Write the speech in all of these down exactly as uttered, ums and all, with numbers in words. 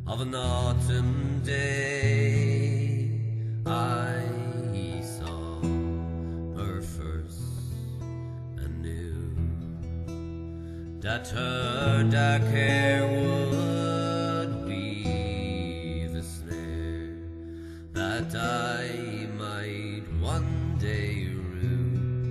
of an autumn day, I saw her first and knew that her dark hair would weave a snare that I might one day rue.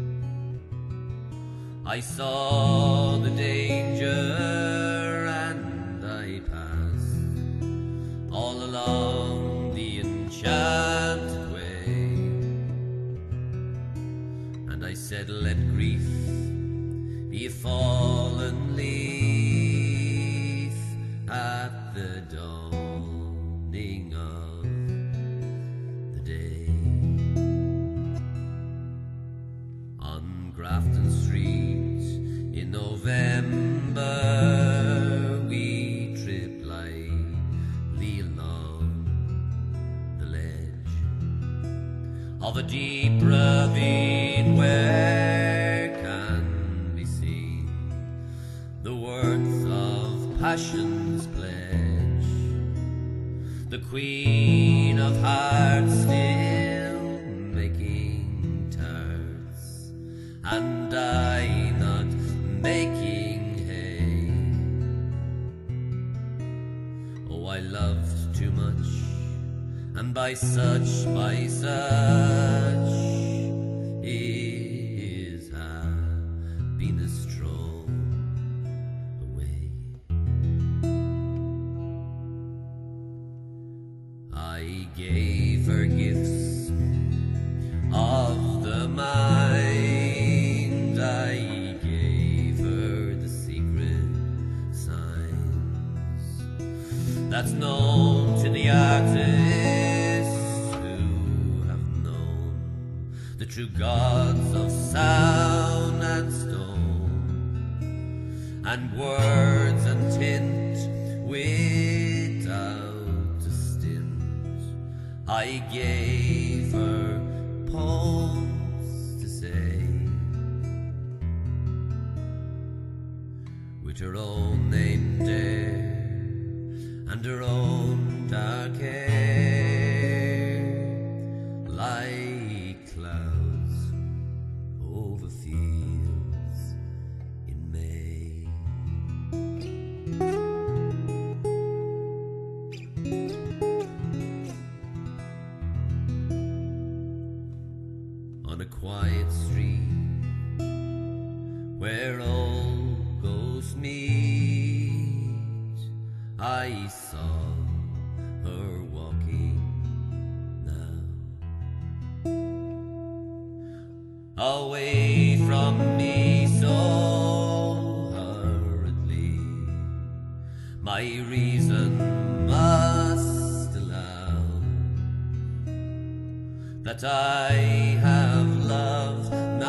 I saw the danger and I passed all along the enchanted way, and I said, let grief be a fallen leaf at the dawning of the day. On Grafton Street in November we tripped lightly along the ledge of a deep ravine where can be seen the worth of passion's pledge. The Queen of Hearts still making tarts, and I not making hay. Oh, I loved too much, and by such, by such is happiness thrown away. I gave her gifts of the mind, I gave her the secret signs that's known to the artists who have known the true gods of sound and stone, and words and tint without a stint. I gave her poems to say, with her own name there and her own dark hair, like clouds over fields in May. On a quiet street where old ghosts meet, I saw her walking now, away from me so hurriedly. My reason must allow that I have loved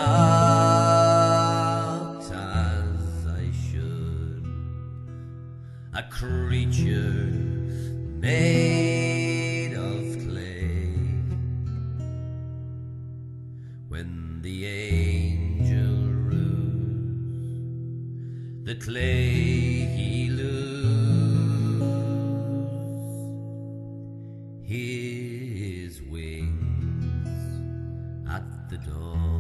not as I should, a creature made of clay. When the angel rues, the clay he lose his wings at the dawn.